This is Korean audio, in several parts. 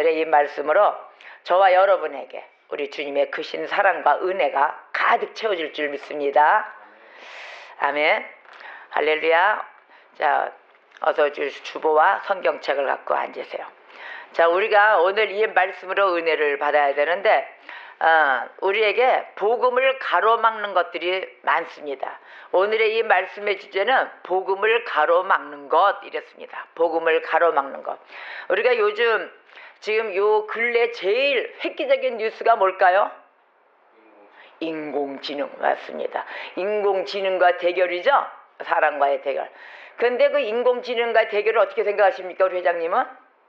오늘의 이 말씀으로 저와 여러분에게 우리 주님의 크신 사랑과 은혜가 가득 채워질 줄 믿습니다. 아멘. 할렐루야. 자, 어서 주보와 성경책을 갖고 앉으세요. 자, 우리가 오늘 이 말씀으로 은혜를 받아야 되는데 우리에게 복음을 가로막는 것들이 많습니다. 오늘의 이 말씀의 주제는 복음을 가로막는 것 이랬습니다. 복음을 가로막는 것. 우리가 요즘 지금 요 근래 제일 획기적인 뉴스가 뭘까요? 인공지능. 맞습니다. 인공지능과 대결이죠. 사람과의 대결. 근데 그 인공지능과 대결을 어떻게 생각하십니까, 우리 회장님은?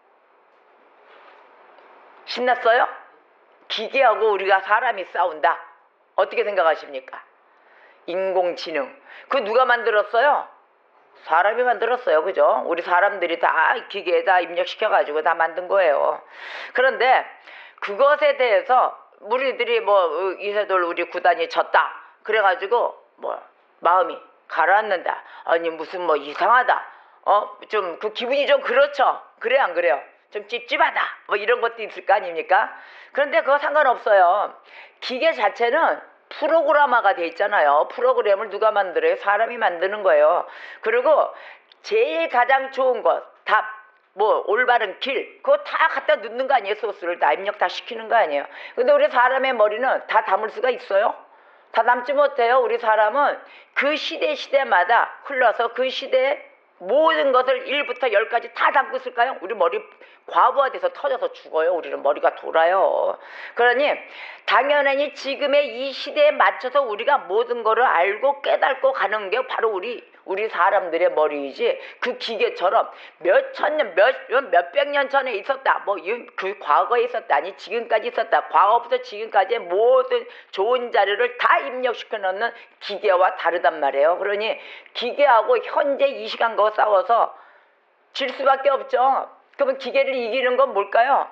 신났어요? 기계하고 우리가 사람이 싸운다. 어떻게 생각하십니까? 인공지능. 그 누가 만들었어요? 사람이 만들었어요. 그죠? 우리 사람들이 다 기계에다 입력시켜가지고 다 만든 거예요. 그런데 그것에 대해서 우리들이 뭐 이세돌 우리 구단이 졌다. 그래가지고 뭐 마음이 가라앉는다. 아니 무슨 뭐 이상하다. 좀 그 기분이 좀 그렇죠. 그래 안 그래요? 좀 찝찝하다 뭐 이런 것도 있을 거 아닙니까? 그런데 그거 상관없어요. 기계 자체는 프로그래머가 돼 있잖아요. 프로그램을 누가 만들어요? 사람이 만드는 거예요. 그리고 제일 가장 좋은 것, 답, 뭐 올바른 길, 그거 다 갖다 넣는 거 아니에요? 소스를 다 입력 다 시키는 거 아니에요? 근데 우리 사람의 머리는 다 담을 수가 있어요? 다 담지 못해요. 우리 사람은 그 시대마다 흘러서 그 시대에 모든 것을 1부터 10까지 다 담고 있을까요? 우리 머리 과부하돼서 터져서 죽어요. 우리는 머리가 돌아요. 그러니 당연히 지금의 이 시대에 맞춰서 우리가 모든 거를 알고 깨닫고 가는 게 바로 우리 사람들의 머리이지, 그 기계처럼 몇천 년, 몇백 년 전에 있었다, 뭐 그 과거에 있었다, 아니 지금까지 있었다, 과거부터 지금까지의 모든 좋은 자료를 다 입력시켜 놓는 기계와 다르단 말이에요. 그러니 기계하고 현재 이 시간과 싸워서 질 수밖에 없죠. 그러면 기계를 이기는 건 뭘까요?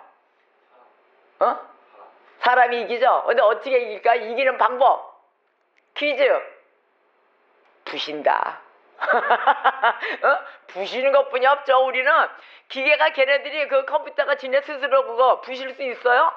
사람이 이기죠. 근데 어떻게 이길까? 이기는 방법. 퀴즈. 부신다. 부시는 것뿐이 없죠. 우리는 기계가 걔네들이 그 컴퓨터가 지네 스스로 그거 부실 수 있어요?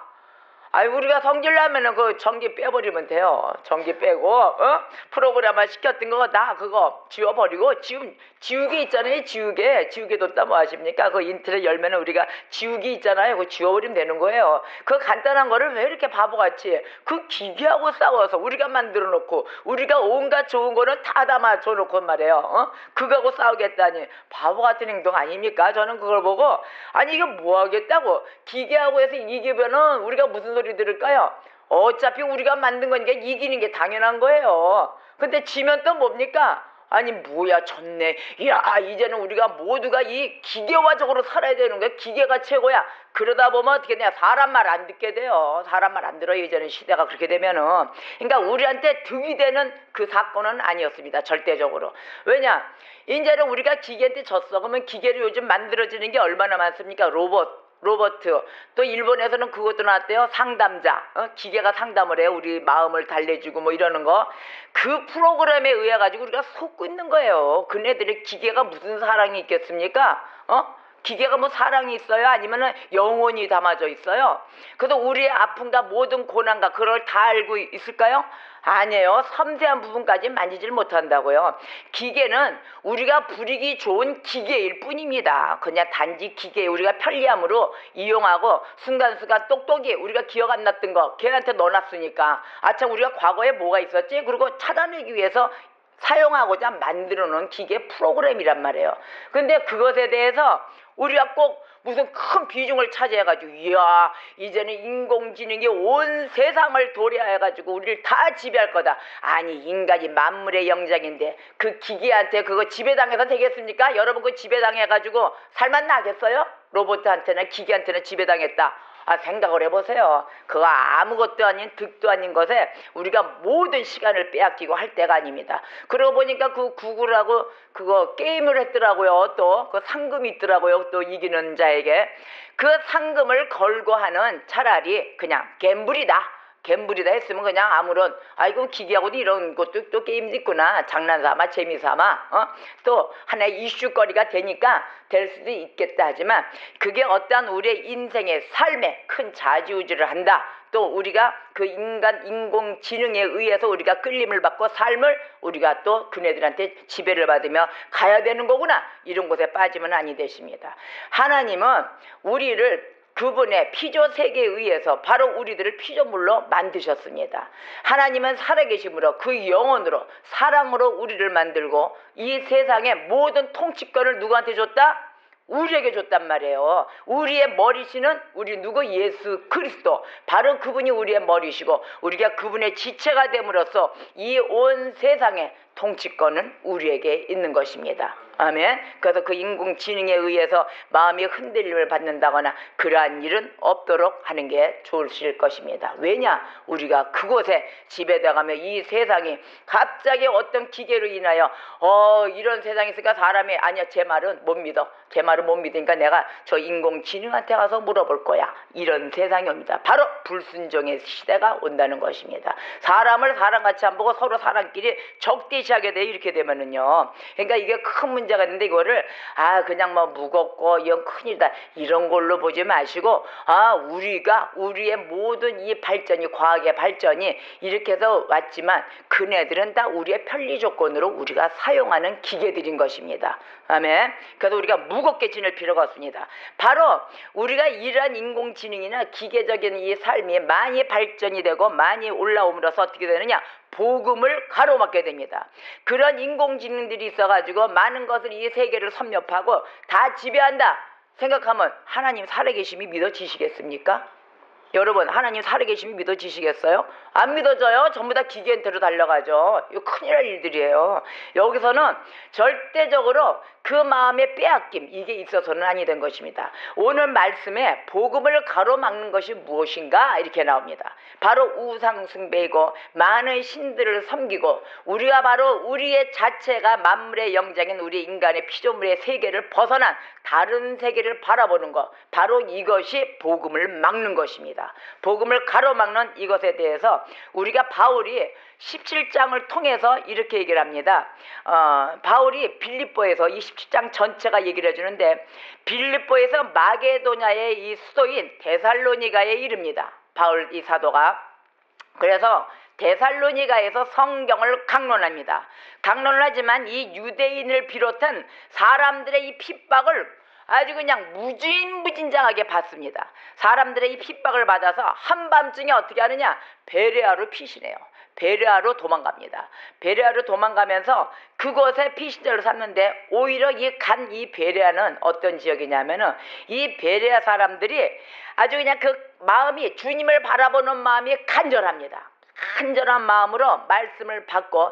우리가 성질나면은 그 전기 빼버리면 돼요. 전기 빼고, 프로그램만 시켰던 거 다 그거 지워버리고, 지우개 있잖아요. 지우개 뒀다 뭐 아십니까? 그 인터넷 열면은 우리가 지우개 있잖아요. 그거 지워버리면 되는 거예요. 그 간단한 거를 왜 이렇게 바보같이 그 기계하고 싸워서 우리가 만들어 놓고, 우리가 온갖 좋은 거는 다 담아줘 놓고 말이에요. 그거하고 싸우겠다니. 바보 같은 행동 아닙니까? 저는 그걸 보고, 아니, 이거 뭐 하겠다고. 기계하고 해서 이기면은 우리가 무슨 소리 들을까요? 어차피 우리가 만든 거니까 이기는 게 당연한 거예요. 근데 지면 또 뭡니까? 아니 뭐야 졌네. 야 이제는 우리가 모두가 이 기계화적으로 살아야 되는 거야. 기계가 최고야. 그러다 보면 어떻게 되냐, 사람 말 안 듣게 돼요. 사람 말 안 들어요. 이제는 시대가 그렇게 되면은. 그러니까 우리한테 득이 되는 그 사건은 아니었습니다. 절대적으로. 왜냐, 이제는 우리가 기계한테 졌어. 그러면 기계로 요즘 만들어지는 게 얼마나 많습니까? 로버트. 또 일본에서는 그것도 나왔대요. 상담자. 기계가 상담을 해요. 우리 마음을 달래주고 뭐 이러는 거. 그 프로그램에 의해 가지고 우리가 속고 있는 거예요. 그네들의 기계가 무슨 사랑이 있겠습니까? 기계가 뭐 사랑이 있어요? 아니면은 영혼이 담아져 있어요? 그래서 우리의 아픔과 모든 고난과 그걸 다 알고 있을까요? 아니에요. 섬세한 부분까지 만지질 못한다고요. 기계는 우리가 부리기 좋은 기계일 뿐입니다. 그냥 단지 기계, 우리가 편리함으로 이용하고 순간순간 똑똑이 우리가 기억 안 났던 거 걔한테 넣어놨으니까, 아참 우리가 과거에 뭐가 있었지? 그리고 찾아내기 위해서 사용하고자 만들어 놓은 기계 프로그램이란 말이에요. 근데 그것에 대해서 우리가 꼭 무슨 큰 비중을 차지해가지고, 이야 이제는 인공지능이 온 세상을 도래해가지고 우리를 다 지배할 거다. 아니, 인간이 만물의 영장인데 그 기계한테 그거 지배당해서 되겠습니까? 여러분 그 지배당해가지고 살만 나겠어요? 로봇한테나 기계한테나 지배당했다. 생각을 해보세요. 그거 아무것도 아닌 득도 아닌 것에 우리가 모든 시간을 빼앗기고 할 때가 아닙니다. 그러고 보니까 그 구글하고 그거 게임을 했더라고요. 또 그 상금이 있더라고요. 또 이기는 자에게 그 상금을 걸고 하는 차라리 그냥 갬블이다. 갬블이다 했으면 그냥 아무런 아이고 기계하고도 이런 것도 또 게임도 있구나 장난삼아 재미삼아 또 하나의 이슈거리가 되니까 될 수도 있겠다 하지만 그게 어떠한 우리의 인생의 삶에 큰 좌지우지를 한다. 또 우리가 그 인공지능에 의해서 우리가 끌림을 받고 삶을 우리가 또 그네들한테 지배를 받으며 가야 되는 거구나 이런 곳에 빠지면 아니 되십니다. 하나님은 우리를 그분의 피조세계에 의해서 바로 우리들을 피조물로 만드셨습니다. 하나님은 살아계심으로 그 영혼으로 사랑으로 우리를 만들고 이 세상의 모든 통치권을 누구한테 줬다? 우리에게 줬단 말이에요. 우리의 머리시는 우리 누구? 예수 그리스도. 바로 그분이 우리의 머리시고 우리가 그분의 지체가 됨으로써 이 온 세상의 통치권은 우리에게 있는 것입니다. 아멘. 그래서 그 인공지능에 의해서 마음이 흔들림을 받는다거나 그러한 일은 없도록 하는 게 좋으실 것입니다. 왜냐? 우리가 그곳에 지배당하며 이 세상이 갑자기 어떤 기계로 인하여 이런 세상이 있으니까 사람이 아니야 제 말은 못 믿어. 제 말은 못 믿으니까 내가 저 인공지능한테 가서 물어볼 거야. 이런 세상이 옵니다. 바로 불순종의 시대가 온다는 것입니다. 사람을 사람같이 안 보고 서로 사람끼리 적대시하게 돼 이렇게 되면은요. 그러니까 이게 큰 문제가 있는데 이거를 그냥 뭐 무겁고 이건 큰일이다 이런 걸로 보지 마시고 우리가 우리의 모든 이 발전이 과학의 발전이 이렇게 해서 왔지만 그네들은 다 우리의 편리 조건으로 우리가 사용하는 기계들인 것입니다. 아멘. 그래서 우리가 무겁게 지낼 필요가 없습니다. 바로 우리가 이러한 인공지능이나 기계적인 이 삶이 많이 발전이 되고 많이 올라옴으로써 어떻게 되느냐? 복음을 가로막게 됩니다. 그런 인공지능들이 있어가지고 많은 것을 이 세계를 섭렵하고 다 지배한다 생각하면 하나님 살아계심이 믿어지시겠습니까? 여러분 하나님 살아계심이 믿어지시겠어요? 안 믿어져요. 전부 다 기계한테로 달려가죠. 이거 큰일 날 일들이에요. 여기서는 절대적으로 그 마음의 빼앗김 이게 있어서는 아니 된 것입니다. 오늘 말씀에 복음을 가로막는 것이 무엇인가 이렇게 나옵니다. 바로 우상숭배이고 많은 신들을 섬기고 우리가 바로 우리의 자체가 만물의 영장인 우리 인간의 피조물의 세계를 벗어난 다른 세계를 바라보는 것 바로 이것이 복음을 막는 것입니다. 복음을 가로막는 이것에 대해서 우리가 바울이 17장을 통해서 이렇게 얘기를 합니다. 바울이 빌립보에서 이 17장 전체가 얘기를 해주는데 빌립보에서 마게도냐의 이 수도인 데살로니가에 이릅니다. 바울 이 사도가. 그래서 데살로니가에서 성경을 강론합니다. 강론을 하지만 이 유대인을 비롯한 사람들의 이 핍박을 아주 그냥 무진무진장하게 받습니다. 사람들의 이 핍박을 받아서 한밤중에 어떻게 하느냐? 베레아로 피신해요. 베레아로 도망갑니다. 베레아로 도망가면서 그곳에 피신자를 삼는데 오히려 이 베레아는 어떤 지역이냐면은 이 베레아 사람들이 아주 그냥 그 마음이 주님을 바라보는 마음이 간절합니다. 간절한 마음으로 말씀을 받고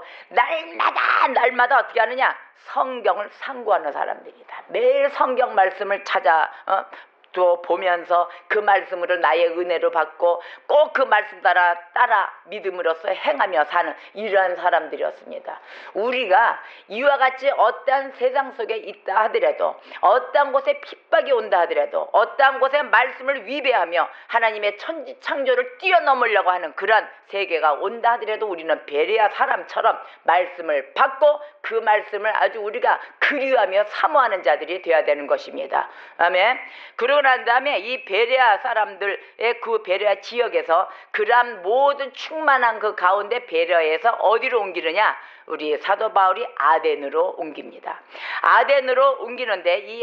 날마다 어떻게 하느냐? 성경을 상고하는 사람들이다. 매일 성경 말씀을 찾아 또 보면서 그 말씀으로 나의 은혜를 받고 꼭 그 말씀 따라 믿음으로써 행하며 사는 이러한 사람들이었습니다. 우리가 이와 같이 어떠한 세상 속에 있다 하더라도 어떠한 곳에 핍박이 온다 하더라도 어떠한 곳에 말씀을 위배하며 하나님의 천지창조를 뛰어넘으려고 하는 그런 세계가 온다 하더라도 우리는 베레아 사람처럼 말씀을 받고 그 말씀을 아주 우리가 그리워하며 사모하는 자들이 되어야 되는 것입니다. 아멘. 그러고 난 다음에 이 베레아 사람들의 그 베레아 지역에서 그러한 모든 충만한 그 가운데 베레아에서 어디로 옮기느냐? 우리 사도 바울이 아덴으로 옮깁니다. 아덴으로 옮기는데 이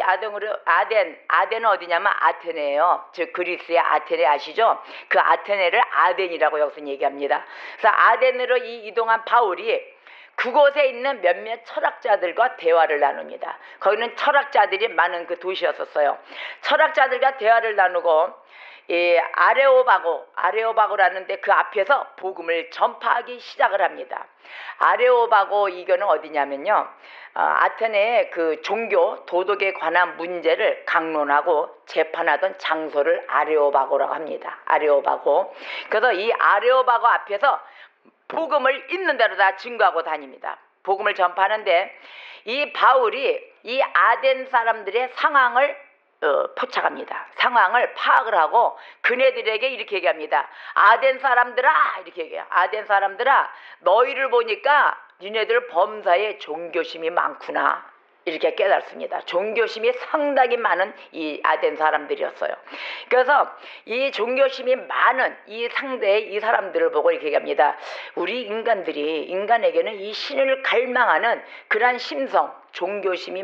아덴은 어디냐면 아테네예요. 즉 그리스의 아테네 아시죠? 그 아테네를 아덴이라고 여기서 얘기합니다. 그래서 아덴으로 이동한 바울이 그곳에 있는 몇몇 철학자들과 대화를 나눕니다. 거기는 철학자들이 많은 그 도시였었어요. 철학자들과 대화를 나누고 아레오바고라는데 그 앞에서 복음을 전파하기 시작을 합니다. 아레오바고 이거는 어디냐면요. 아테네의 그 종교 도덕에 관한 문제를 강론하고 재판하던 장소를 아레오바고라고 합니다. 아레오바고. 그래서 이 아레오바고 앞에서 복음을 있는 대로 다 증거하고 다닙니다. 복음을 전파하는데 이 바울이 이 아덴 사람들의 상황을 포착합니다. 상황을 파악을 하고 그네들에게 이렇게 얘기합니다. 아덴 사람들아, 이렇게 얘기해요. 아덴 사람들아, 너희를 보니까 니네들 범사에 종교심이 많구나, 이렇게 깨닫습니다. 종교심이 상당히 많은 이 아덴 사람들이었어요. 그래서 이 종교심이 많은 이 상대의 이 사람들을 보고 이렇게 얘기합니다. 우리 인간에게는 이 신을 갈망하는 그러한 심성, 종교심이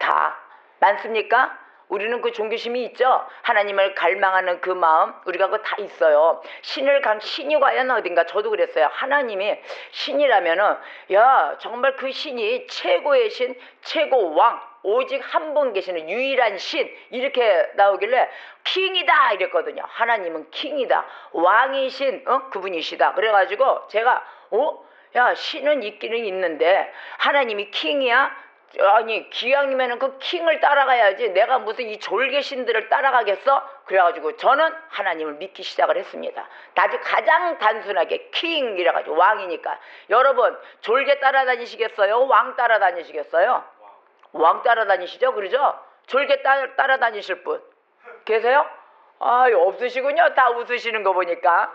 많습니까? 우리는 그 종교심이 있죠. 하나님을 갈망하는 그 마음, 우리가 그거 다 있어요. 신이 과연 어딘가? 저도 그랬어요. 하나님이 신이라면은, 야, 정말 그 신이 최고의 신, 최고 왕, 오직 한 분 계시는 유일한 신, 이렇게 나오길래 킹이다 이랬거든요. 하나님은 킹이다, 왕이신 그분이시다. 그래가지고 제가 야, 신은 있기는 있는데 하나님이 킹이야? 아니, 기왕이면은 그 킹을 따라가야지 내가 무슨 이 졸개신들을 따라가겠어? 그래가지고 저는 하나님을 믿기 시작을 했습니다. 아주 가장 단순하게 킹이라가지고 왕이니까. 여러분, 졸개 따라다니시겠어요? 왕 따라다니시겠어요? 왕 따라다니시죠? 그러죠? 졸개 따라다니실 분 계세요? 아, 없으시군요. 다 웃으시는 거 보니까.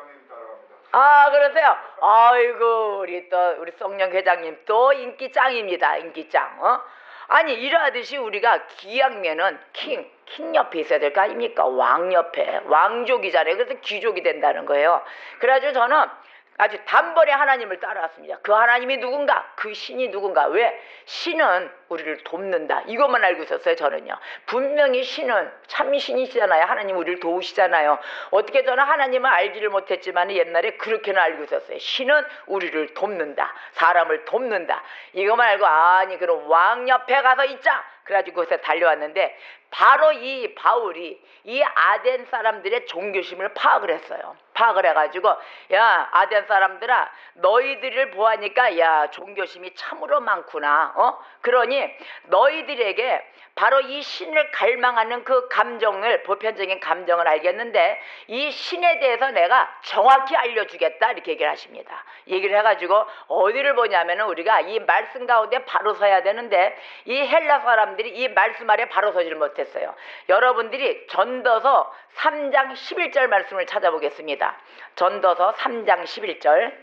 아, 그러세요? 아이고, 우리 성령 회장님 또 인기 짱입니다. 인기 짱. 아니, 이러하듯이 우리가 기양면은 킹 옆에 있어야 될 거 아닙니까? 왕 옆에. 왕족이잖아요. 그래서 귀족이 된다는 거예요. 그래가지고 저는 아주 단번에 하나님을 따라왔습니다. 그 하나님이 누군가? 그 신이 누군가? 왜? 신은 우리를 돕는다. 이것만 알고 있었어요, 저는요. 분명히 신은 참 신이시잖아요. 하나님 우리를 도우시잖아요. 어떻게 저는 하나님을 알지를 못했지만 옛날에 그렇게는 알고 있었어요. 신은 우리를 돕는다. 사람을 돕는다. 이것만 알고, 아니 그럼 왕 옆에 가서 있자. 그래가지고 그것에 달려왔는데, 바로 이 바울이 이 아덴 사람들의 종교심을 파악을 했어요. 파악을 해가지고, 야, 아덴 사람들아, 너희들을 보아니까 야, 종교심이 참으로 많구나. 그러니 너희들에게 바로 이 신을 갈망하는 그 감정을, 보편적인 감정을 알겠는데, 이 신에 대해서 내가 정확히 알려주겠다, 이렇게 얘기를 하십니다. 얘기를 해가지고 어디를 보냐면은, 우리가 이 말씀 가운데 바로 서야 되는데 이 헬라 사람들이 이 말씀 아래 바로 서지를 못했어요. 여러분들이 전도서 3장 11절 말씀을 찾아보겠습니다. 전도서 3장 11절.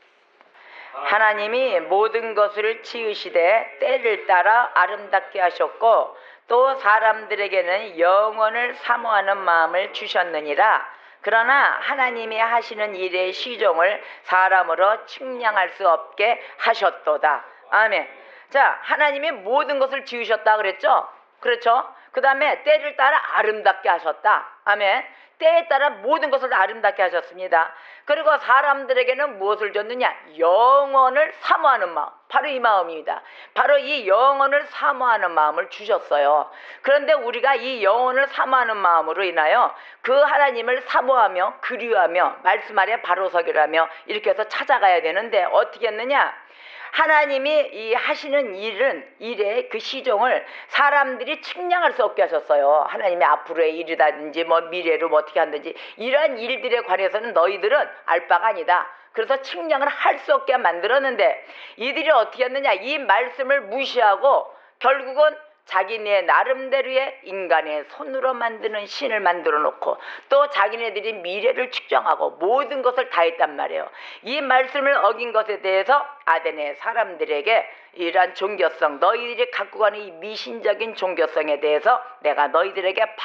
하나님이 모든 것을 지으시되 때를 따라 아름답게 하셨고 또 사람들에게는 영원을 사모하는 마음을 주셨느니라. 그러나 하나님이 하시는 일의 시종을 사람으로 측량할 수 없게 하셨도다. 아멘. 자, 하나님이 모든 것을 지으셨다 그랬죠? 그렇죠? 그 다음에 때를 따라 아름답게 하셨다. 아멘. 때에 따라 모든 것을 아름답게 하셨습니다. 그리고 사람들에게는 무엇을 줬느냐? 영원을 사모하는 마음. 바로 이 마음입니다. 바로 이 영원을 사모하는 마음을 주셨어요. 그런데 우리가 이 영원을 사모하는 마음으로 인하여 그 하나님을 사모하며 그리워하며 말씀 아래 바로 서기라며 이렇게 해서 찾아가야 되는데, 어떻게 했느냐? 하나님이 이 하시는 일의 그 시종을 사람들이 측량할 수 없게 하셨어요. 하나님이 앞으로의 일이라든지 뭐 미래로 뭐 어떻게 한다든지 이러한 일들에 관해서는 너희들은 알 바가 아니다. 그래서 측량을 할 수 없게 만들었는데, 이들이 어떻게 했느냐? 이 말씀을 무시하고 결국은 자기네 나름대로의 인간의 손으로 만드는 신을 만들어 놓고 또 자기네들이 미래를 측정하고 모든 것을 다 했단 말이에요. 이 말씀을 어긴 것에 대해서 아덴의 사람들에게 이러한 종교성, 너희들이 갖고 가는 이 미신적인 종교성에 대해서 내가 너희들에게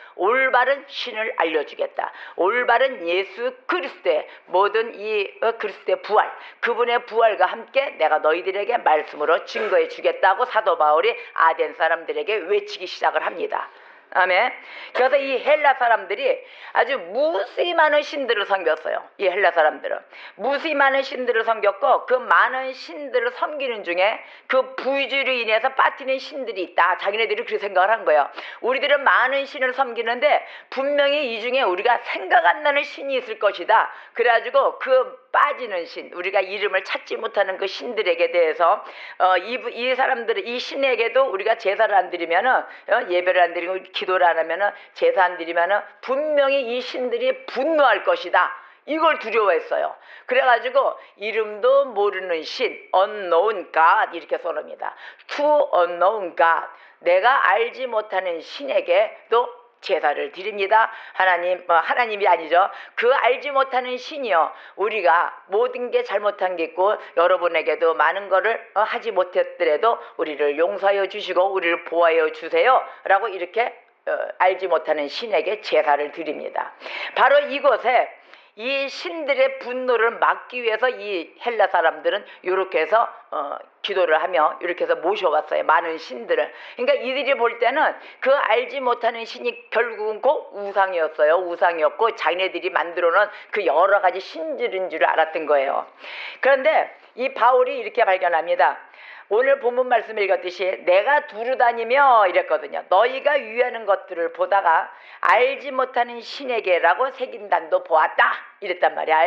올바른 신을 알려주겠다. 올바른 예수 그리스도의 모든 이 그리스도의 부활, 그분의 부활과 함께 내가 너희들에게 말씀으로 증거해 주겠다고 사도 바울이 아덴 사람들에게 외치기 시작을 합니다. 아멘. 그래서 이 헬라 사람들이 아주 무수히 많은 신들을 섬겼어요. 이 헬라 사람들은 무수히 많은 신들을 섬겼고, 그 많은 신들을 섬기는 중에 그 부주의로 인해서 빠뜨린 신들이 있다. 자기네들이 그렇게 생각을 한 거예요. 우리들은 많은 신을 섬기는데 분명히 이 중에 우리가 생각 안 나는 신이 있을 것이다. 그래가지고 그 빠지는 신, 우리가 이름을 찾지 못하는 그 신들에게 대해서 이 사람들은 이 신에게도 우리가 제사를 안 드리면은 예배를 안 드리고 기도를 안 하면은 제사 안 드리면은 분명히 이 신들이 분노할 것이다. 이걸 두려워했어요. 그래가지고 이름도 모르는 신, unknown God 이렇게 써놓습니다. To unknown God. 내가 알지 못하는 신에게도 제사를 드립니다. 하나님이 아니죠. 그 알지 못하는 신이요, 우리가 모든 게 잘못한 게 있고 여러분에게도 많은 거를 하지 못했더라도 우리를 용서하여 주시고 우리를 보호하여 주세요 라고 이렇게 알지 못하는 신에게 제사를 드립니다. 바로 이곳에 이 신들의 분노를 막기 위해서 이 헬라 사람들은 이렇게 해서 기도를 하며 이렇게 해서 모셔왔어요. 많은 신들을. 그러니까 이들이 볼 때는 그 알지 못하는 신이 결국은 꼭 우상이었어요. 우상이었고 자기네들이 만들어 놓은 그 여러 가지 신들인 줄 알았던 거예요. 그런데 이 바울이 이렇게 발견합니다. 오늘 본문 말씀 읽었듯이 내가 두루다니며 이랬거든요. 너희가 위하는 것들을 보다가 알지 못하는 신에게라고 새긴 단도 보았다 이랬단 말이야.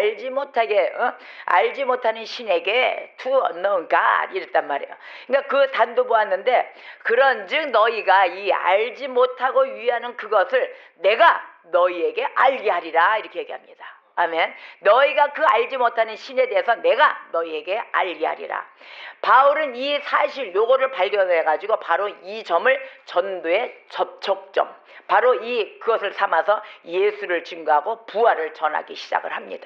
알지 못하는 신에게 to unknown God 이랬단 말이에요. 그러니까 그 단도 보았는데 그런즉 너희가 이 알지 못하고 위하는 그것을 내가 너희에게 알게 하리라 이렇게 얘기합니다. 아멘. 너희가 그 알지 못하는 신에 대해서 내가 너희에게 알게 하리라. 바울은 이 사실 요거를 발견해 가지고 바로 이 점을 전도의 접촉점, 바로 그것을 삼아서 예수를 증거하고 부활을 전하기 시작을 합니다.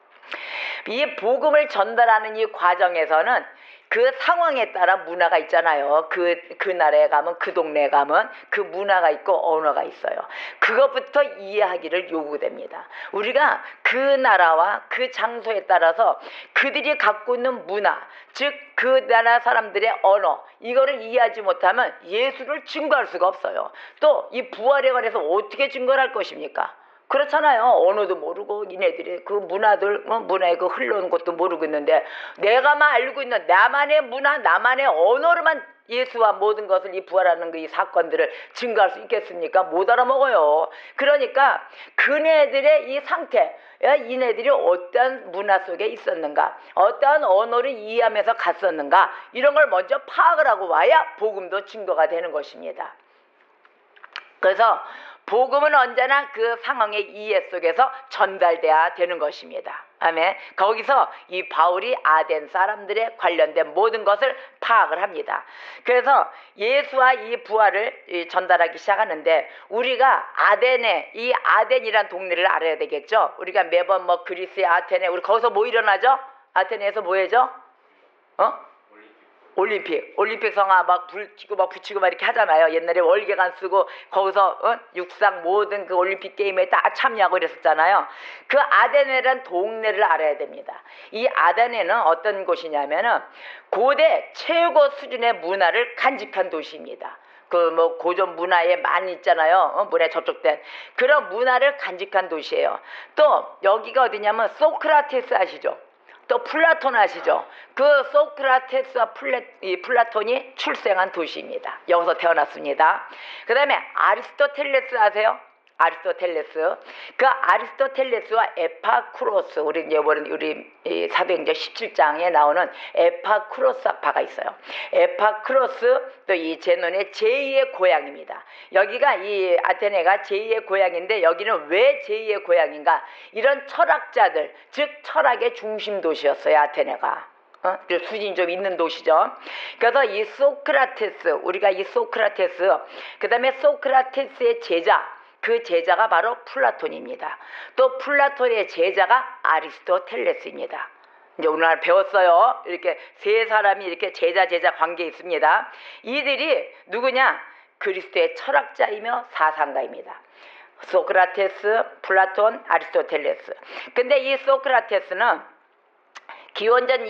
이 복음을 전달하는 이 과정에서는 그 상황에 따라 문화가 있잖아요. 그 나라에 가면, 그 동네에 가면 그 문화가 있고 언어가 있어요. 그것부터 이해하기를 요구됩니다. 우리가 그 나라와 그 장소에 따라서 그들이 갖고 있는 문화, 즉 그 나라 사람들의 언어, 이거를 이해하지 못하면 예수를 증거할 수가 없어요. 또 이 부활에 관해서 어떻게 증거를 할 것입니까? 그렇잖아요. 언어도 모르고 이네들이 그 문화에 그 흘러오는 것도 모르고 있는데 내가만 알고 있는 나만의 문화, 나만의 언어로만 예수와 모든 것을 이 부활하는 이 사건들을 증거할 수 있겠습니까? 못 알아먹어요. 그러니까 그네들의 이 상태, 이네들이 어떠한 문화 속에 있었는가, 어떠한 언어를 이해하면서 갔었는가, 이런 걸 먼저 파악을 하고 와야 복음도 증거가 되는 것입니다. 그래서 복음은 언제나 그 상황의 이해 속에서 전달돼야 되는 것입니다. 아멘. 거기서 이 바울이 아덴 사람들의 관련된 모든 것을 파악을 합니다. 그래서 예수와 이 부활을 전달하기 시작하는데 우리가 이 아덴이란 동네를 알아야 되겠죠. 우리가 매번 그리스의 아테네, 우리 거기서 뭐 일어나죠? 아테네에서 뭐 해죠? 올림픽 성화 불 켜고 붙이고 이렇게 하잖아요. 옛날에 월계관 쓰고 거기서 육상 모든 그 올림픽 게임에 다 참여하고 이랬었잖아요. 그 아테네라는 동네를 알아야 됩니다. 이 아테네는 어떤 곳이냐면은 고대 최고 수준의 문화를 간직한 도시입니다. 고전 문화에 많이 있잖아요. 문화에 접촉된 그런 문화를 간직한 도시예요. 또 여기가 어디냐면 소크라테스 아시죠? 또 플라톤 아시죠? 그 소크라테스와 플라톤이 출생한 도시입니다. 여기서 태어났습니다. 그 다음에 아리스토텔레스 아세요? 아리스토텔레스. 그 아리스토텔레스와 에파쿠로스, 우리 사도행전 17장에 나오는 에파쿠로스파가 있어요. 에파쿠로스 또 이 제논의 제2의 고향입니다. 여기가 이 아테네가 제2의 고향인데 여기는 왜 제2의 고향인가? 이런 철학자들, 즉 철학의 중심 도시였어요, 아테네가. 수준이 좀 있는 도시죠. 그래서 이 소크라테스, 우리가 이 소크라테스, 그 다음에 소크라테스의 제자, 그 제자가 바로 플라톤입니다. 또 플라톤의 제자가 아리스토텔레스입니다. 이제 오늘 배웠어요. 이렇게 세 사람이 이렇게 제자 관계에 있습니다. 이들이 누구냐? 그리스도의 철학자이며 사상가입니다. 소크라테스, 플라톤, 아리스토텔레스. 근데 이 소크라테스는 기원전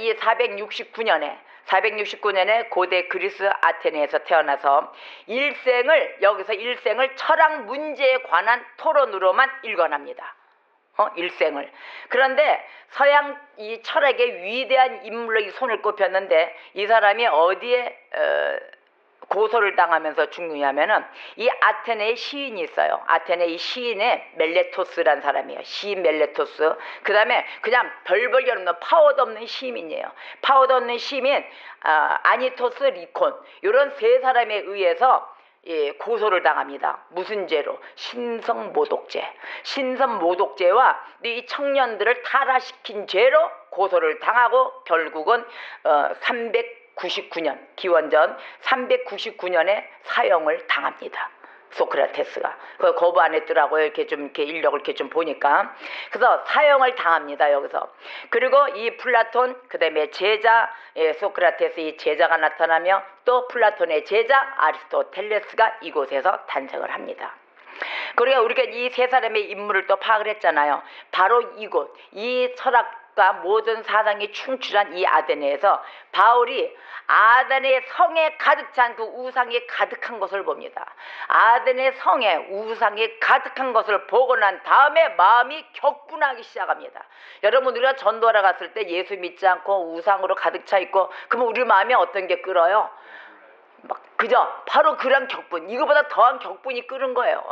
469년에 고대 그리스 아테네에서 태어나서 여기서 일생을 철학 문제에 관한 토론으로만 일관합니다. 일생을. 그런데 서양 이 철학의 위대한 인물로 손을 꼽혔는데 이 사람이 어디에 고소를 당하면서 죽느냐면은 이 아테네의 시인이 있어요. 아테네 이 시인의 멜레토스라는 사람이에요. 시인 멜레토스. 그 다음에 그냥 별볼이 없는 파워도 없는 시민이에요. 파워도 없는 시민 아니토스 리콘, 이런 세 사람에 의해서 고소를 당합니다. 무슨 죄로? 신성모독죄와 이 청년들을 타락시킨 죄로 고소를 당하고 결국은 399년, 기원전 399년에 사형을 당합니다. 소크라테스가. 그걸 거부 안 했더라고요. 이렇게 좀 이렇게 인력을 이렇게 좀 보니까. 그래서 사형을 당합니다. 여기서. 그리고 이 플라톤, 그 다음에 제자, 소크라테스 이 제자가 나타나며 또 플라톤의 제자 아리스토텔레스가 이곳에서 탄생을 합니다. 그러니까 우리가 이 세 사람의 인물을 또 파악을 했잖아요. 바로 이곳, 이 철학과 모든 사상이 충출한 이 아테네에서 바울이 아테네 성에 가득 찬 그 우상이 가득한 것을 봅니다. 아테네 성에 우상이 가득한 것을 보고 난 다음에 마음이 격분하기 시작합니다. 여러분, 우리가 전도하러 갔을 때 예수 믿지 않고 우상으로 가득 차 있고 그러면 우리 마음에 어떤 게 끓어요? 막 그죠? 바로 그런 격분, 이거보다 더한 격분이 끓은 거예요.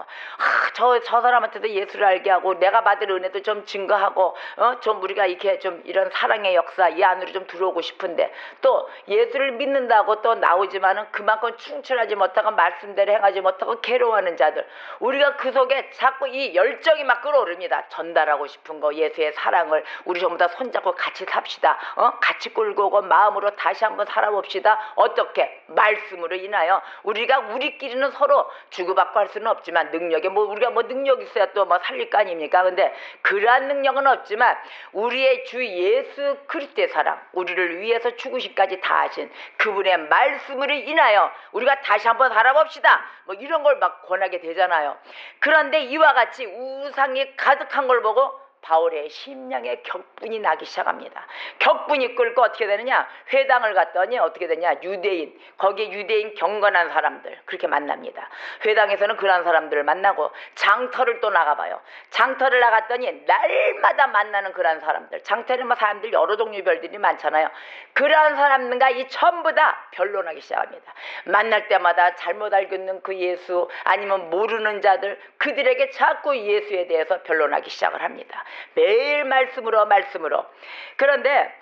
저 사람한테도 예수를 알게 하고 내가 받을 은혜도 좀 증거하고 좀 우리가 이렇게 좀 이런 사랑의 역사 이 안으로 좀 들어오고 싶은데 또 예수를 믿는다고 또 나오지만은 그만큼 충실하지 못하고 말씀대로 행하지 못하고 괴로워하는 자들, 우리가 그 속에 자꾸 이 열정이 막 끓어오릅니다. 전달하고 싶은 거, 예수의 사랑을 우리 전부 다 손잡고 같이 삽시다. 같이 끌고 오고 마음으로 다시 한번 살아봅시다. 어떻게? 말씀으로 인하여 우리가 우리끼리는 서로 주고받고 할 수는 없지만 능력에 우리가 능력 있어야 또 살릴 거 아닙니까? 근데 그러한 능력은 없지만 우리의 주 예수 그리스도의 사랑, 우리를 위해서 죽으시까지 다 하신 그분의 말씀으로 인하여 우리가 다시 한번 살아봅시다. 이런 걸 막 권하게 되잖아요. 그런데 이와 같이 우상이 가득한 걸 보고 바울의 심령에 격분이 나기 시작합니다. 격분이 끓고 어떻게 되느냐? 회당을 갔더니 어떻게 되냐? 유대인, 거기에 유대인 경건한 사람들 그렇게 만납니다. 회당에서는 그런 사람들을 만나고 장터를 또 나가봐요. 장터를 나갔더니 날마다 만나는 그런 사람들, 장터에는 사람들 여러 종류별들이 많잖아요. 그런 사람들과 이 전부 다 변론하기 시작합니다. 만날 때마다 잘못 알고 있는 그 예수, 아니면 모르는 자들, 그들에게 자꾸 예수에 대해서 변론하기 시작을 합니다. 매일 말씀으로. 그런데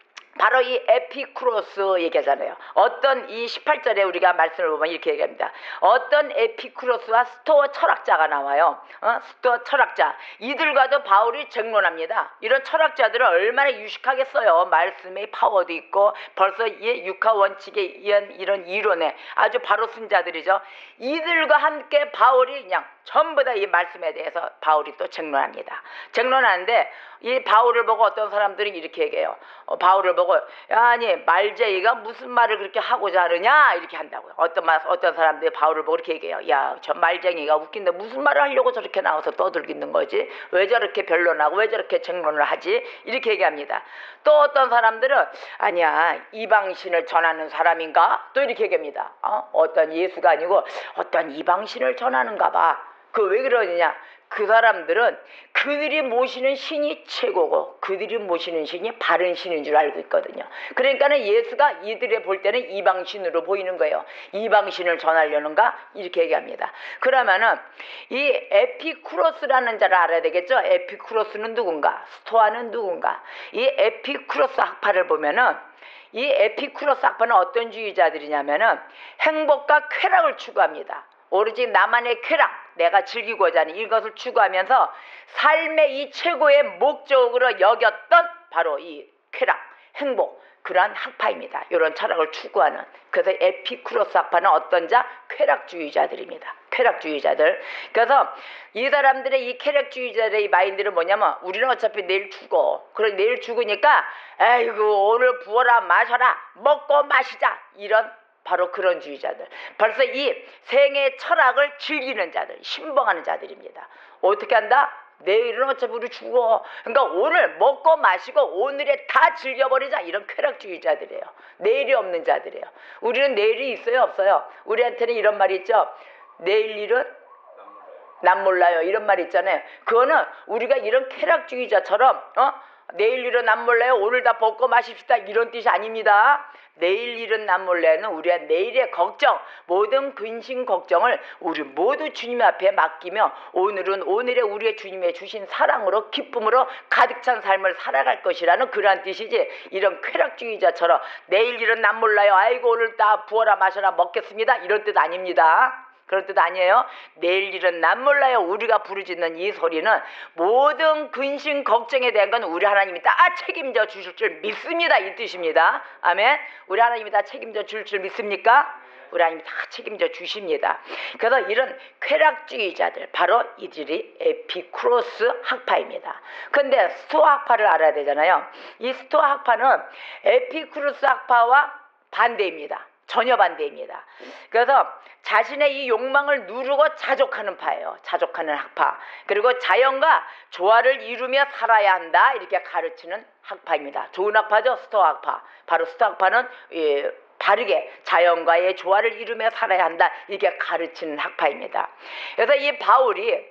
바로 이 에피쿠로스 얘기하잖아요. 어떤 이 18절에 우리가 말씀을 보면 이렇게 얘기합니다. 어떤 에피쿠로스와 스토어 철학자가 나와요. 스토어 철학자, 이들과도 바울이 쟁론합니다. 이런 철학자들은 얼마나 유식하겠어요. 말씀의 파워도 있고 벌써 이 육하 원칙에 의한 이런 이론에 아주 바로 쓴 자들이죠. 이들과 함께 바울이 그냥 전부 다 이 말씀에 대해서 바울이 또 쟁론합니다. 쟁론하는데 이 바울을 보고 어떤 사람들은 이렇게 얘기해요. 바울을 보고 아니 말쟁이가 무슨 말을 그렇게 하고자 하느냐 이렇게 한다고요. 어떤 사람들이 바울을 보고 이렇게 얘기해요. 야, 저 말쟁이가 웃긴데 무슨 말을 하려고 저렇게 나와서 떠들기는 거지? 왜 저렇게 변론하고 왜 저렇게 쟁론을 하지? 이렇게 얘기합니다. 또 어떤 사람들은 아니야, 이방신을 전하는 사람인가? 또 이렇게 얘기합니다. 어떤 예수가 아니고 어떤 이방신을 전하는가 봐. 그 왜 그러느냐? 그 사람들은 그들이 모시는 신이 최고고 그들이 모시는 신이 바른 신인 줄 알고 있거든요. 그러니까는 예수가 이들의 볼 때는 이방신으로 보이는 거예요. 이방신을 전하려는가? 이렇게 얘기합니다. 그러면은 이 에피쿠로스라는 자를 알아야 되겠죠? 에피쿠로스는 누군가? 스토아는 누군가? 이 에피쿠로스 학파를 보면은 이 에피쿠로스 학파는 어떤 주의자들이냐면은 행복과 쾌락을 추구합니다. 오로지 나만의 쾌락, 내가 즐기고자 하는 이것을 추구하면서 삶의 이 최고의 목적으로 여겼던 바로 이 쾌락, 행복, 그러한 학파입니다. 이런 철학을 추구하는. 그래서 에피쿠로스 학파는 어떤 자? 쾌락주의자들입니다. 쾌락주의자들. 그래서 이 사람들의 이 쾌락주의자들의 이 마인드는 뭐냐면 우리는 어차피 내일 죽어. 그래 내일 죽으니까 에이구 오늘 부어라 마셔라 먹고 마시자, 이런 바로 그런 주의자들. 벌써 이 생의 철학을 즐기는 자들, 신봉하는 자들입니다. 어떻게 한다? 내일은 어차피 우리 죽어. 그러니까 오늘 먹고 마시고 오늘에 다 즐겨버리자, 이런 쾌락주의자들이에요. 내일이 없는 자들이에요. 우리는 내일이 있어요, 없어요? 우리한테는 이런 말이 있죠. 내일 일은 난 몰라요, 이런 말이 있잖아요. 그거는 우리가 이런 쾌락주의자처럼 내일 일은 난 몰라요, 오늘 다 먹고 마십시다, 이런 뜻이 아닙니다. 내일 일은 난 몰라요는 우리의 내일의 걱정, 모든 근심 걱정을 우리 모두 주님 앞에 맡기며 오늘은 오늘의 우리의 주님의 주신 사랑으로 기쁨으로 가득 찬 삶을 살아갈 것이라는 그러한 뜻이지, 이런 쾌락주의자처럼 내일 일은 난 몰라요, 아이고 오늘 다 부어라 마셔라 먹겠습니다, 이런 뜻 아닙니다. 그런 뜻 아니에요? 내일 일은 난 몰라요. 우리가 부르짖는 이 소리는 모든 근심 걱정에 대한 건 우리 하나님이 다 책임져 주실 줄 믿습니다. 이 뜻입니다. 아멘. 우리 하나님이 다 책임져 줄 줄 믿습니까? 우리 하나님이 다 책임져 주십니다. 그래서 이런 쾌락주의자들, 바로 이들이 에피쿠로스 학파입니다. 근데 스토아 학파를 알아야 되잖아요. 이 스토아 학파는 에피쿠로스 학파와 반대입니다. 전혀 반대입니다. 그래서 자신의 이 욕망을 누르고 자족하는 파예요. 자족하는 학파. 그리고 자연과 조화를 이루며 살아야 한다, 이렇게 가르치는 학파입니다. 좋은 학파죠, 스토아 학파. 바로 스토아 학파는 바르게 자연과의 조화를 이루며 살아야 한다, 이게 가르치는 학파입니다. 그래서 이 바울이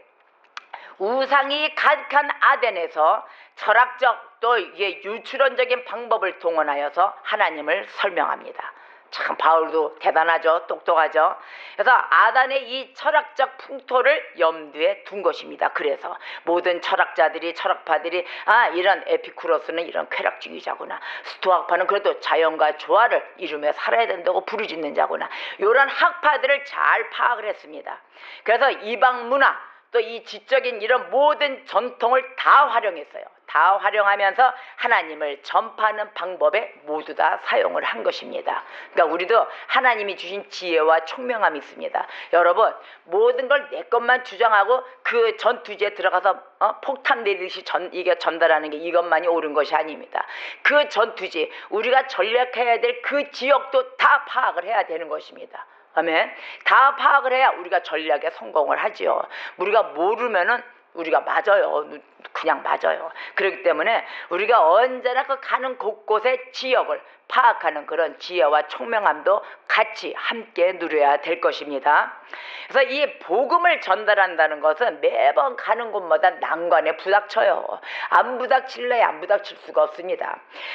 우상이 가득한 아덴에서 철학적 또 이게 유추론적인 방법을 동원하여서 하나님을 설명합니다. 참 바울도 대단하죠. 똑똑하죠. 그래서 아덴의 이 철학적 풍토를 염두에 둔 것입니다. 그래서 모든 철학자들이, 철학파들이 이런 에피쿠로스는 이런 쾌락주의자구나, 스토아파는 그래도 자연과 조화를 이루며 살아야 된다고 부르짖는 자구나, 이런 학파들을 잘 파악을 했습니다. 그래서 이방 문화 또 이 지적인 이런 모든 전통을 다 활용했어요. 다 활용하면서 하나님을 전파하는 방법에 모두 다 사용을 한 것입니다. 그러니까 우리도 하나님이 주신 지혜와 총명함이 있습니다. 여러분, 모든 걸 내 것만 주장하고 그 전투지에 들어가서 폭탄 내리듯이 이게 전달하는 게 이것만이 옳은 것이 아닙니다. 그 전투지, 우리가 전략해야 될 그 지역도 다 파악을 해야 되는 것입니다. 아멘. 다 파악을 해야 우리가 전략에 성공을 하지요. 우리가 모르면은 우리가 맞아요. 그냥 맞아요. 그렇기 때문에 우리가 언제나 그 가는 곳곳의 지역을 파악하는 그런 지혜와 총명함도 같이 함께 누려야 될 것입니다. 그래서 이 복음을 전달한다는 것은 매번 가는 곳마다 난관에 부닥쳐요. 안 부닥칠래야 안 부닥칠 수가 없습니다.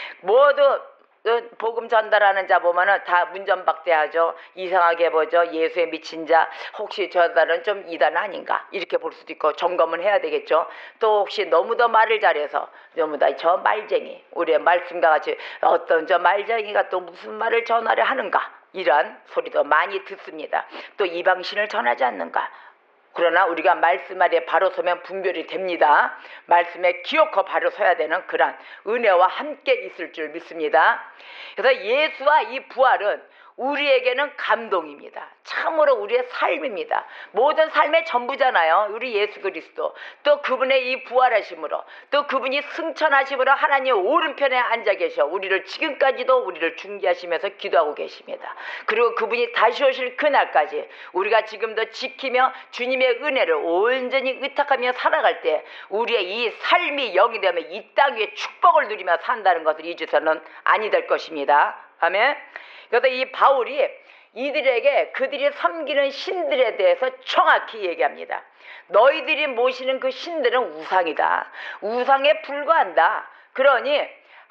모두 복음 전달하는 자 보면은 다 문전박대하죠. 이상하게 보죠. 예수에 미친 자, 혹시 저 사람은 좀 이단 아닌가, 이렇게 볼 수도 있고 점검은 해야 되겠죠. 또 혹시 너무 더 말을 잘해서 너무 다 저 말쟁이, 우리의 말씀과 같이 어떤 저 말쟁이가 또 무슨 말을 전하려 하는가, 이런 소리도 많이 듣습니다. 또 이방신을 전하지 않는가. 그러나 우리가 말씀 아래 바로 서면 분별이 됩니다. 말씀에 기어코 바로 서야 되는 그런 은혜와 함께 있을 줄 믿습니다. 그래서 예수와 이 부활은 우리에게는 감동입니다. 참으로 우리의 삶입니다. 모든 삶의 전부잖아요. 우리 예수 그리스도, 또 그분의 이 부활하심으로, 또 그분이 승천하심으로 하나님의 오른편에 앉아 계셔 우리를 지금까지도 우리를 중재하시면서 기도하고 계십니다. 그리고 그분이 다시 오실 그날까지 우리가 지금도 지키며 주님의 은혜를 온전히 의탁하며 살아갈 때 우리의 이 삶이 영이 되면 이 땅 위에 축복을 누리며 산다는 것을 잊어서는 아니 될 것입니다. 아멘. 그래서 이 바울이 이들에게 그들이 섬기는 신들에 대해서 정확히 얘기합니다. 너희들이 모시는 그 신들은 우상이다. 우상에 불과한다. 그러니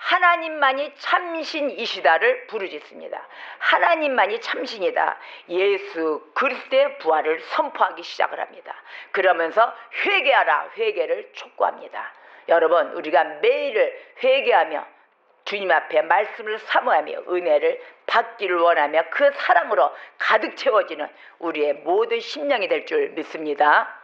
하나님만이 참신이시다를 부르짖습니다. 하나님만이 참신이다. 예수 그리스도의 부활을 선포하기 시작을 합니다. 그러면서 회개하라, 회개를 촉구합니다. 여러분, 우리가 매일 회개하며 주님 앞에 말씀을 사모하며 은혜를 받기를 원하며 그 사랑으로 가득 채워지는 우리의 모든 심령이 될 줄 믿습니다.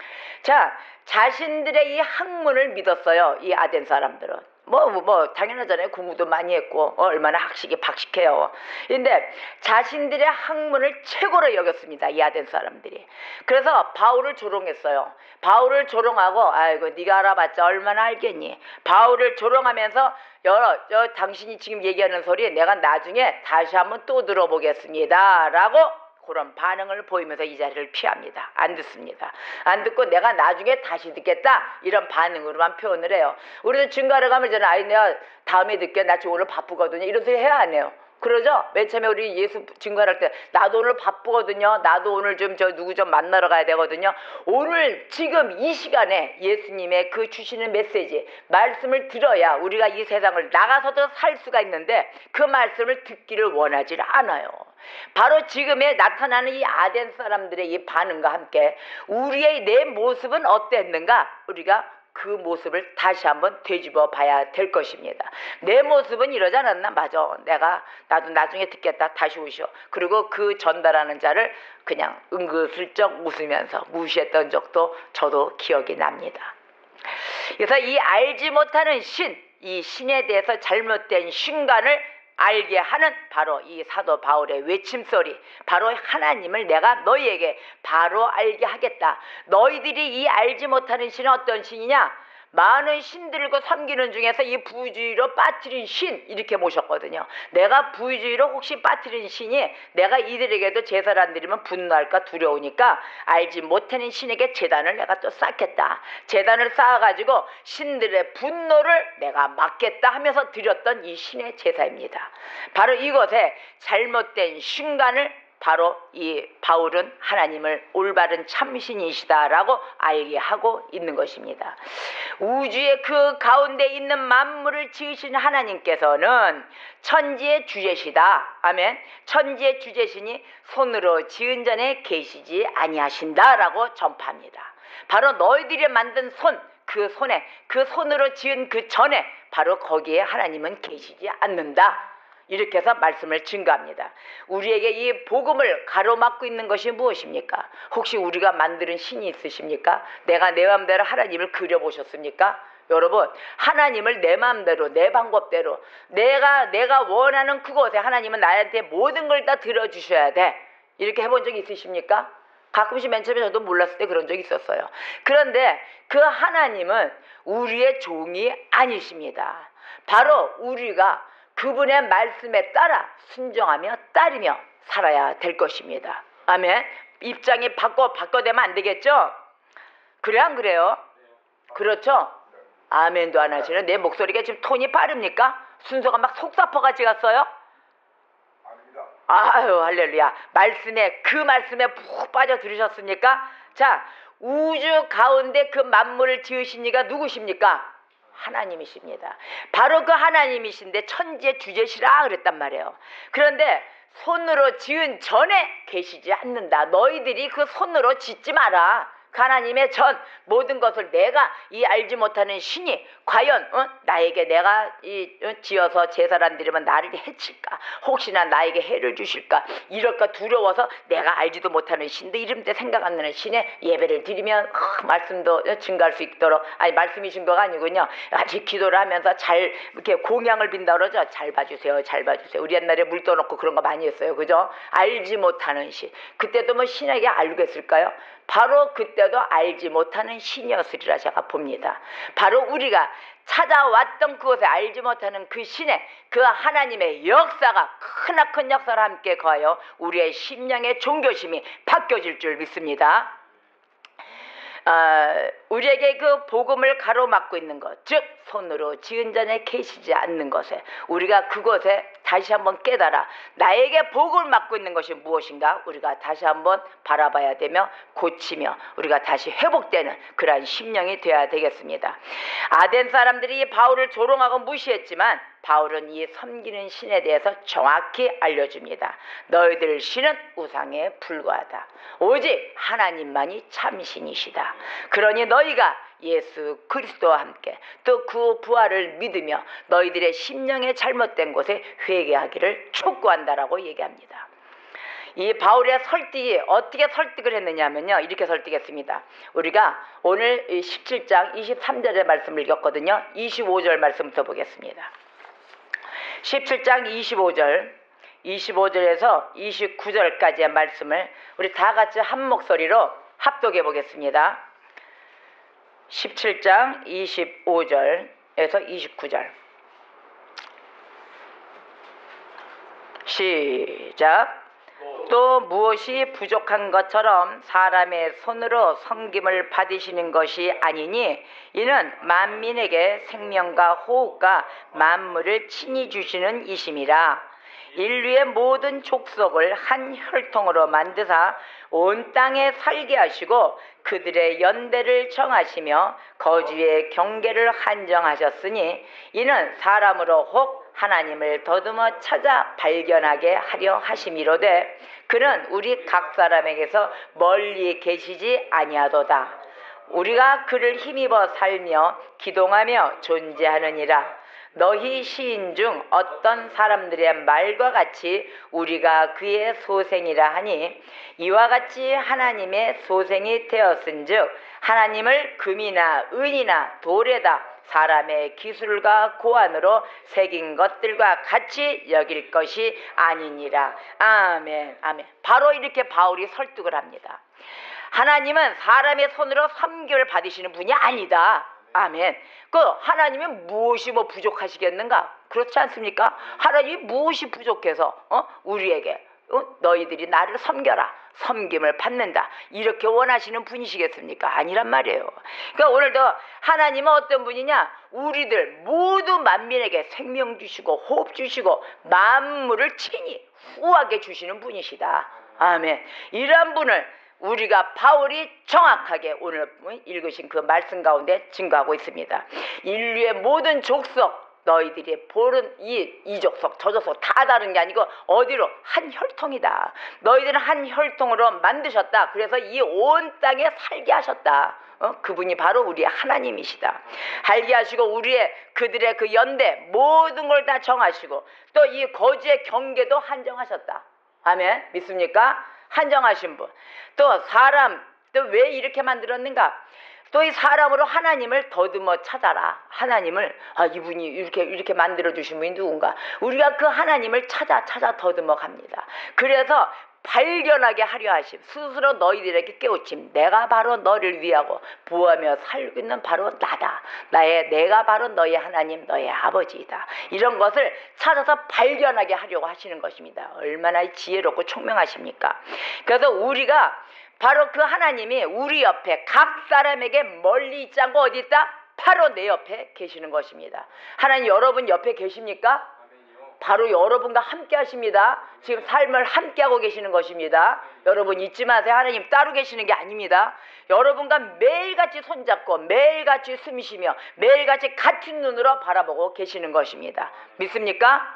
자, 자신들의 이 학문을 믿었어요. 이 아덴 사람들은. 당연하잖아요. 공부도 많이 했고 얼마나 학식이 박식해요. 근데 자신들의 학문을 최고로 여겼습니다. 이 아덴 사람들이. 그래서 바울을 조롱했어요. 바울을 조롱하고, 아이고 네가 알아봤자 얼마나 알겠니. 바울을 조롱하면서 당신이 지금 얘기하는 소리 내가 나중에 다시 한번 또 들어보겠습니다 라고 그런 반응을 보이면서 이 자리를 피합니다. 안 듣습니다. 안 듣고 내가 나중에 다시 듣겠다, 이런 반응으로만 표현을 해요. 우리도 증거하러 가면 저는 내가 다음에 듣게, 나 지금 오늘 바쁘거든요, 이런 소리 해야 안 해요. 그러죠? 맨 처음에 우리 예수 증거할 때 나도 오늘 바쁘거든요. 나도 오늘 좀 누구 좀 만나러 가야 되거든요. 오늘 지금 이 시간에 예수님의 그 주시는 메시지, 말씀을 들어야 우리가 이 세상을 나가서도 살 수가 있는데 그 말씀을 듣기를 원하지 않아요. 바로 지금에 나타나는 이 아덴 사람들의 이 반응과 함께 우리의 내 모습은 어땠는가, 우리가 그 모습을 다시 한번 되짚어 봐야 될 것입니다. 내 모습은 이러지 않았나? 맞아. 나도 나중에 듣겠다. 다시 오시오. 그리고 그 전달하는 자를 그냥 은근슬쩍 웃으면서 무시했던 적도 저도 기억이 납니다. 그래서 이 알지 못하는 이 신에 대해서 잘못된 신관을 알게 하는 바로 이 사도 바울의 외침소리, 바로 하나님을 내가 너희에게 바로 알게 하겠다. 너희들이 이 알지 못하는 신은 어떤 신이냐? 많은 신들과 섬기는 중에서 이 부주의로 빠뜨린 신, 이렇게 모셨거든요. 내가 부주의로 혹시 빠뜨린 신이 내가 이들에게도 제사를 안 드리면 분노할까 두려우니까 알지 못하는 신에게 제단을 내가 또 쌓겠다. 제단을 쌓아가지고 신들의 분노를 내가 막겠다 하면서 드렸던 이 신의 제사입니다. 바로 이것에 잘못된 신간을 바로 이 바울은 하나님을 올바른 참신이시다라고 알게 하고 있는 것입니다. 우주의 그 가운데 있는 만물을 지으신 하나님께서는 천지의 주제시다. 아멘. 천지의 주제시니 손으로 지은 전에 계시지 아니하신다라고 전파합니다. 바로 너희들이 만든 그 손으로 지은 그 전에 바로 거기에 하나님은 계시지 않는다. 이렇게 해서 말씀을 증거합니다. 우리에게 이 복음을 가로막고 있는 것이 무엇입니까? 혹시 우리가 만드는 신이 있으십니까? 내가 내 마음대로 하나님을 그려보셨습니까? 여러분, 하나님을 내 마음대로 내 방법대로 내가 원하는 그곳에 하나님은 나한테 모든 걸 다 들어주셔야 돼. 이렇게 해본 적 있으십니까? 가끔씩 맨 처음에 저도 몰랐을 때 그런 적이 있었어요. 그런데 그 하나님은 우리의 종이 아니십니다. 바로 우리가 그분의 말씀에 따라 순종하며 따르며 살아야 될 것입니다. 아멘. 입장이 바꿔되면 안 되겠죠? 그래 안 그래요? 그렇죠? 아멘도 안 하시는 내 목소리가 지금 톤이 빠릅니까? 순서가 막 속사포같이 갔어요? 아유 할렐루야. 그 말씀에 푹 빠져 들으셨습니까? 자, 우주 가운데 그 만물을 지으신 이가 누구십니까? 하나님이십니다. 바로 그 하나님이신데 천지의 주제시라 그랬단 말이에요. 그런데 손으로 지은 전에 계시지 않는다. 너희들이 그 손으로 짓지 마라. 하나님의 전 모든 것을 내가 이 알지 못하는 신이 과연 나에게 내가 지어서 제사를 안 드리면 나를 해칠까? 혹시나 나에게 해를 주실까? 이럴까 두려워서 내가 알지도 못하는 신도 이름도 생각 안 나는 신에 예배를 드리면 말씀도 증가할 수 있도록, 아니 말씀이 증거가 아니군요. 아직 기도를 하면서 잘 이렇게 공양을 빈다 그러죠. 잘 봐주세요, 잘 봐주세요. 우리 옛날에 물 떠놓고 그런 거 많이 했어요, 그죠? 알지 못하는 신. 그때도 뭐 신에게 알겠을까요? 바로 그때도 알지 못하는 신이었으리라 제가 봅니다. 바로 우리가 찾아왔던 그곳에 알지 못하는 그 신의 그 하나님의 역사가 크나큰 역사를 함께 거하여 우리의 심령의 종교심이 바뀌어질 줄 믿습니다. 우리에게 그 복음을 가로막고 있는 것, 즉 손으로 지은 전에 계시지 않는 것에 우리가 그것에 다시 한번 깨달아 나에게 복을 막고 있는 것이 무엇인가 우리가 다시 한번 바라봐야 되며 고치며 우리가 다시 회복되는 그러한 심령이 되어야 되겠습니다. 아덴 사람들이 바울을 조롱하고 무시했지만 바울은 이 섬기는 신에 대해서 정확히 알려줍니다. 너희들 신은 우상에 불과하다. 오직 하나님만이 참신이시다. 그러니 너희가 예수 그리스도와 함께 또 그 부활을 믿으며 너희들의 심령의 잘못된 곳에 회개하기를 촉구한다라고 얘기합니다. 이 바울의 설득이 어떻게 설득을 했느냐면요, 이렇게 설득했습니다. 우리가 오늘 17장 23절의 말씀을 읽었거든요. 25절 말씀부터 보겠습니다. 17장 25절에서 29절까지의 말씀을 우리 다 같이 한 목소리로 합독해 보겠습니다. 17장 25절에서 29절 시작. 또 무엇이 부족한 것처럼 사람의 손으로 섬김을 받으시는 것이 아니니 이는 만민에게 생명과 호흡과 만물을 친히 주시는 이심이라. 인류의 모든 족속을 한 혈통으로 만드사 온 땅에 살게 하시고 그들의 연대를 정하시며 거주의 경계를 한정하셨으니 이는 사람으로 혹 하나님을 더듬어 찾아 발견하게 하려 하심이로되 그는 우리 각 사람에게서 멀리 계시지 아니하도다. 우리가 그를 힘입어 살며 기동하며 존재하느니라. 너희 시인 중 어떤 사람들의 말과 같이 우리가 그의 소생이라 하니 이와 같이 하나님의 소생이 되었은즉 하나님을 금이나 은이나 돌에다 사람의 기술과 고안으로 새긴 것들과 같이 여길 것이 아니니라. 아멘. 아멘. 바로 이렇게 바울이 설득을 합니다. 하나님은 사람의 손으로 섬김을 받으시는 분이 아니다. 아멘. 그 하나님이 무엇이 부족하시겠는가? 그렇지 않습니까? 하나님이 무엇이 부족해서 우리에게 너희들이 나를 섬겨라, 섬김을 받는다, 이렇게 원하시는 분이시겠습니까? 아니란 말이에요. 그러니까 오늘도 하나님은 어떤 분이냐? 우리들 모두 만민에게 생명 주시고 호흡 주시고 만물을 친히 후하게 주시는 분이시다. 아멘. 이런 분을 우리가 바울이 정확하게 오늘 읽으신 그 말씀 가운데 증거하고 있습니다. 인류의 모든 족속, 너희들이 보는 이 족속 저 족속 다 다른 게 아니고 어디로? 한 혈통이다. 너희들은 한 혈통으로 만드셨다. 그래서 이 온 땅에 살게 하셨다. 그분이 바로 우리의 하나님이시다. 살게 하시고 우리의 그들의 그 연대 모든 걸 다 정하시고 또 이 거지의 경계도 한정하셨다. 아멘. 믿습니까? 한정하신 분. 또 사람 또 왜 이렇게 만들었는가? 또 이 사람으로 하나님을 더듬어 찾아라. 하나님을 이분이 이렇게 만들어 주신 분이 누군가? 우리가 그 하나님을 찾아 더듬어 갑니다. 그래서 발견하게 하려 하심, 스스로 너희들에게 깨우침. 내가 바로 너를 위하고 보호하며 살고 있는 바로 나다. 내가 바로 너의 하나님, 너의 아버지이다. 이런 것을 찾아서 발견하게 하려고 하시는 것입니다. 얼마나 지혜롭고 총명하십니까? 그래서 우리가 바로 그 하나님이 우리 옆에 각 사람에게 멀리 있지 않고 어디 있다? 바로 내 옆에 계시는 것입니다. 하나님 여러분 옆에 계십니까? 바로 여러분과 함께 하십니다. 지금 삶을 함께 하고 계시는 것입니다. 여러분 잊지 마세요. 하나님 따로 계시는 게 아닙니다. 여러분과 매일같이 손잡고 매일같이 숨쉬며 매일같이 같은 눈으로 바라보고 계시는 것입니다. 믿습니까?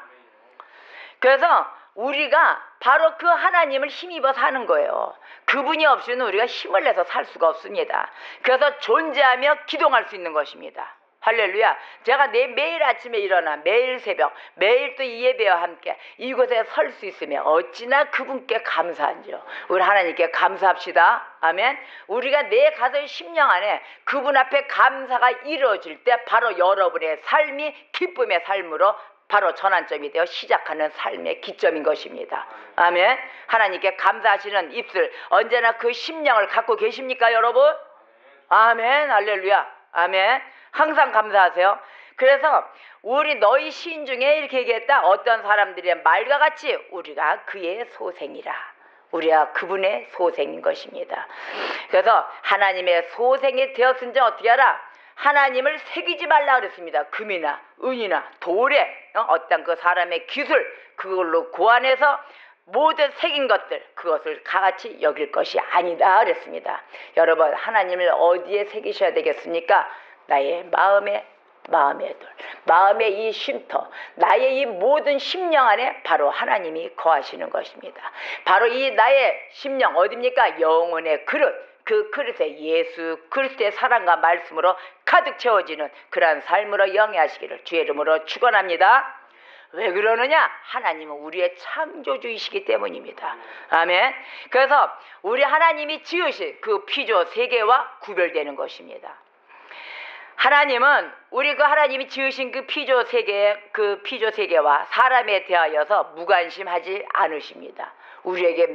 그래서 우리가 바로 그 하나님을 힘입어 사는 거예요. 그분이 없이는 우리가 힘을 내서 살 수가 없습니다. 그래서 존재하며 기동할 수 있는 것입니다. 할렐루야. 제가 매일 아침에 일어나 매일 새벽 매일 또 이 예배와 함께 이곳에 설 수 있으면 어찌나 그분께 감사한지요. 우리 하나님께 감사합시다. 아멘. 우리가 내 가서의 심령 안에 그분 앞에 감사가 이루어질 때 바로 여러분의 삶이 기쁨의 삶으로 바로 전환점이 되어 시작하는 삶의 기점인 것입니다. 아멘. 하나님께 감사하시는 입술 언제나 그 심령을 갖고 계십니까 여러분? 아멘. 할렐루야. 아멘. 항상 감사하세요. 그래서 우리 너희 시인 중에 이렇게 얘기했다. 어떤 사람들의 말과 같이 우리가 그의 소생이라. 우리가 그분의 소생인 것입니다. 그래서 하나님의 소생이 되었은지 어떻게 알아? 하나님을 새기지 말라 그랬습니다. 금이나 은이나 돌에 어떤 그 사람의 기술 그걸로 고안해서 모든 새긴 것들 그것을 다같이 여길 것이 아니다 그랬습니다. 여러분 하나님을 어디에 새기셔야 되겠습니까? 나의 마음의 돌, 마음의 이 쉼터, 나의 이 모든 심령 안에 바로 하나님이 거하시는 것입니다. 바로 이 나의 심령 어디입니까? 영혼의 그릇. 그 그릇에 예수 그리스도의 사랑과 말씀으로 가득 채워지는 그러한 삶으로 영위하시기를 주의 이름으로 축원합니다. 왜 그러느냐? 하나님은 우리의 창조주이시기 때문입니다. 아멘. 그래서 우리 하나님이 지으신 그 피조 세계와 구별되는 것입니다. 하나님은 우리 그 하나님이 지으신 그 피조 세계와 사람에 대하여서 무관심하지 않으십니다. 우리에게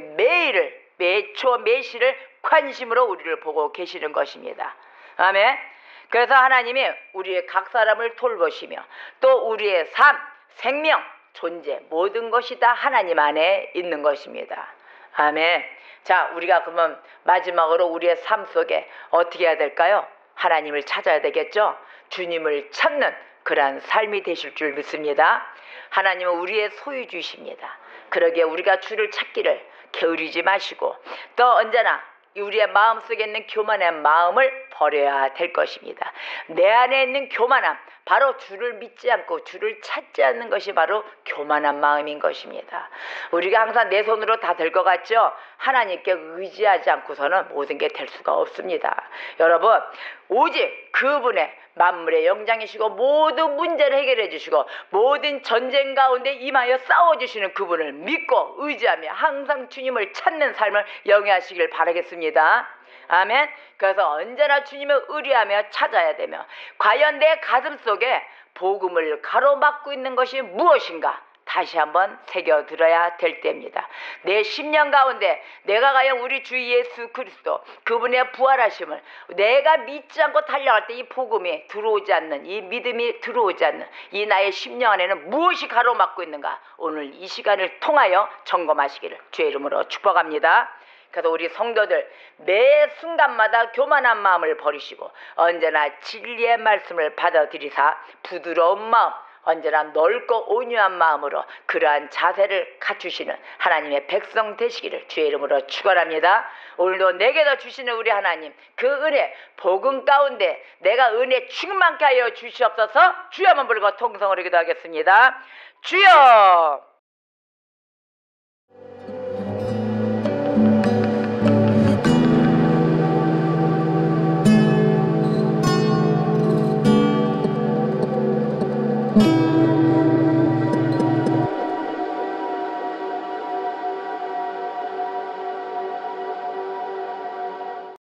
매초 매시를 관심으로 우리를 보고 계시는 것입니다. 아멘. 그래서 하나님이 우리의 각 사람을 돌보시며 또 우리의 삶, 생명, 존재 모든 것이 다 하나님 안에 있는 것입니다. 아멘. 자, 우리가 그러면 마지막으로 우리의 삶 속에 어떻게 해야 될까요? 하나님을 찾아야 되겠죠. 주님을 찾는 그러한 삶이 되실 줄 믿습니다. 하나님은 우리의 소유주이십니다. 그러기에 우리가 주를 찾기를 게으르지 마시고 또 언제나 우리의 마음속에 있는 교만의 마음을 버려야 될 것입니다. 내 안에 있는 교만함, 바로 주를 믿지 않고 주를 찾지 않는 것이 바로 교만한 마음인 것입니다. 우리가 항상 내 손으로 다 될 것 같죠? 하나님께 의지하지 않고서는 모든 게 될 수가 없습니다. 여러분, 오직 그분의 만물의 영장이시고 모든 문제를 해결해 주시고 모든 전쟁 가운데 임하여 싸워주시는 그분을 믿고 의지하며 항상 주님을 찾는 삶을 영위하시길 바라겠습니다. 아멘. 그래서 언제나 주님을 의뢰하며 찾아야 되며, 과연 내 가슴 속에 복음을 가로막고 있는 것이 무엇인가 다시 한번 새겨들어야 될 때입니다. 내 심령 가운데 내가 과연 우리 주 예수 그리스도 그분의 부활하심을 내가 믿지 않고 달려갈 때 이 복음이 들어오지 않는, 이 믿음이 들어오지 않는 이 나의 심령 안에는 무엇이 가로막고 있는가, 오늘 이 시간을 통하여 점검하시기를 주의 이름으로 축복합니다. 그래서 우리 성도들 매 순간마다 교만한 마음을 버리시고 언제나 진리의 말씀을 받아들이사 부드러운 마음, 언제나 넓고 온유한 마음으로 그러한 자세를 갖추시는 하나님의 백성 되시기를 주의 이름으로 축원합니다. 오늘도 내게도 주시는 우리 하나님, 그 은혜 복음 가운데 내가 은혜 충만케 하여 주시옵소서. 주여 한번 부르고 통성으로 기도하겠습니다. 주여